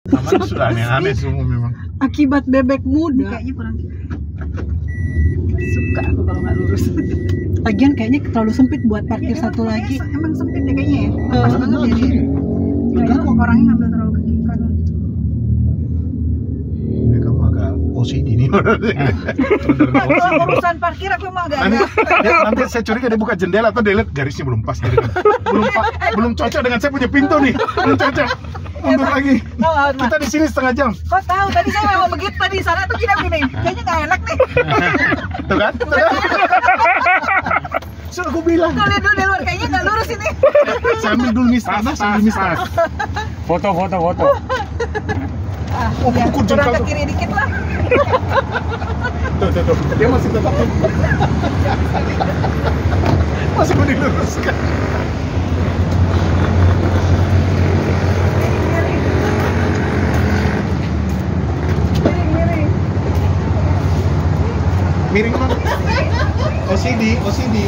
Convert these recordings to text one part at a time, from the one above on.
Namanya sudah aneh-aneh semua memang. Akibat bebek muda. Kayaknya kurang suka aku kalau nggak lurus. Lagian kayaknya terlalu sempit buat parkir Ya, satu lagi. Emang sempit ya kayaknya ya. Pas banget ya dia. Kayaknya kok orangnya ngambil terlalu ke kiri kanan. Ini kamu agak OCD nih. Kalau urusan parkir aku emang agak Nanti saya curiga dia buka jendela atau dia lihat garisnya belum pas tadi kan. Belum cocok dengan saya punya pintu nih. Belum cocok. Mundur lagi. Kita di sini setengah jam. Kok tahu tadi saya memang begitu tadi sana tuh kita gini. Kayaknya nggak enak nih. Tuh kan? Sudah aku bilang. Tuh lihat dulu di luar kayaknya nggak lurus ini. Sambil dulu mistas, sambil mistas. Foto. Oh, Ya, pukul kurang jengkal ke tuh. kiri dikit lah. Tuh. Dia masih tetap. Masih mau diluruskan. Miring mana? OCD.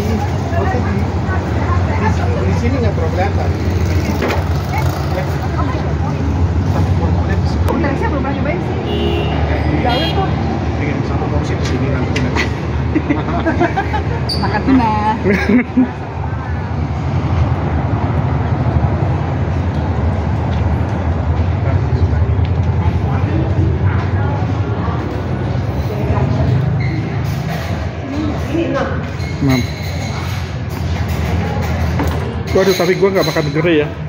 Di sini nggak terlalu kelihatan. Bentar, saya belum pernah nyobain sih. Gawe kok. Pengen sama boxnya di sini nanti. Makan tuna. Mam. Waduh, tapi gua nggak makan gurih ya.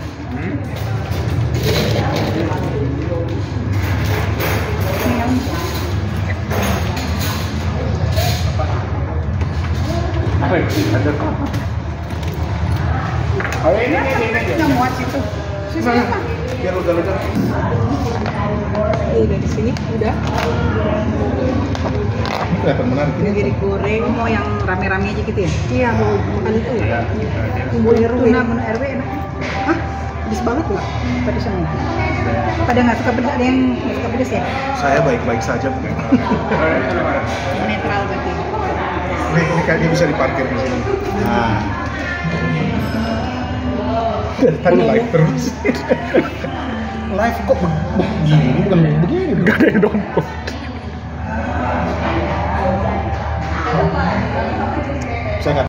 Ada kok. Oh ini. Nggak muat situ. Biar lega-lega. Udah di sini, udah. Kelihatan menarik. Udah digoreng. Mau yang rame-rame aja gitu ya? Iya, mau makan itu ya. Bumbu RW. Tuna bumbu RW enak. Hah? Pedes banget nggak? Pedes semua. Pada nggak suka pedes, ada yang nggak suka pedes ya? Saya baik-baik saja bukan. Netral berarti. Ini kayaknya bisa diparkir di sini. Nah. Tadi live terus. Live kok begini, bukan begini. Gak ada yang nonton. Saya nggak